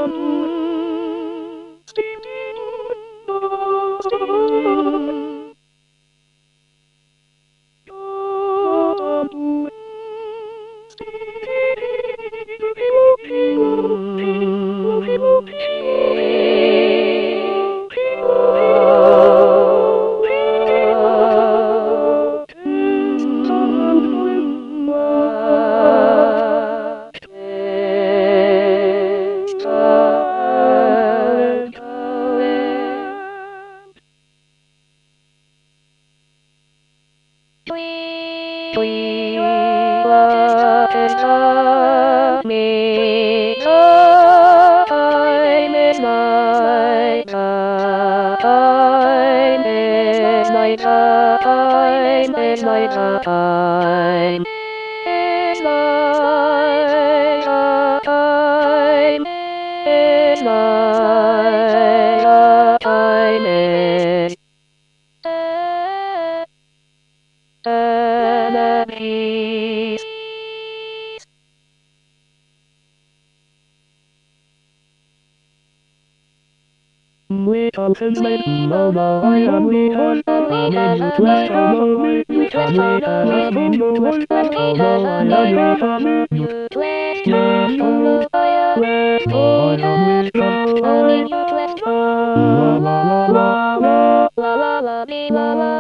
We concentrate on I am we have made you twist on we can we have been you twist on I am we have you twist on I am we twist on you twist la la la la la la la la la la la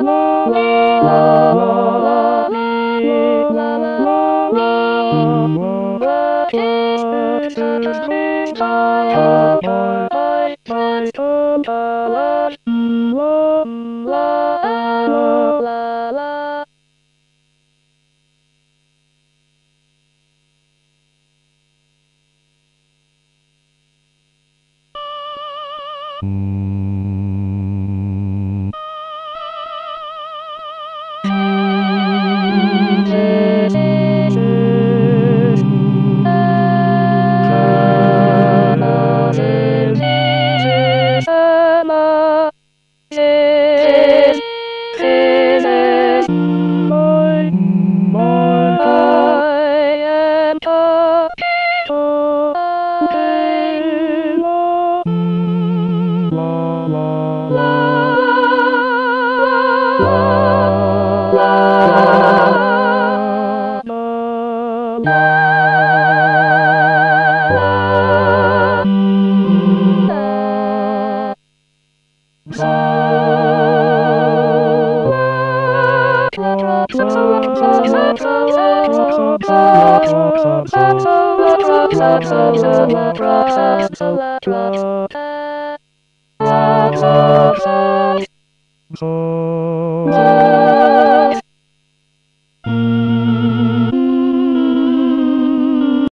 la la Absolut.